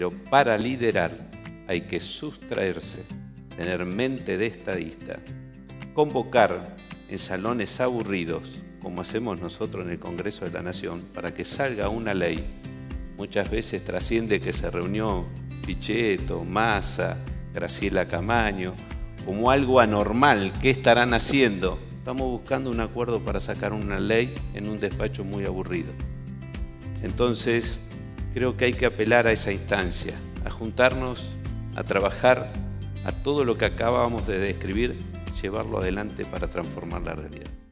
pero para liderar hay que sustraerse, tener mente de estadista, convocar en salones aburridos, como hacemos nosotros en el Congreso de la Nación, para que salga una ley. Muchas veces trasciende que se reunió Pichetto, Massa, Graciela Camaño, como algo anormal. ¿Qué estarán haciendo? Estamos buscando un acuerdo para sacar una ley en un despacho muy aburrido. Entonces, creo que hay que apelar a esa instancia, a juntarnos, a trabajar, a todo lo que acabamos de describir, llevarlo adelante para transformar la realidad.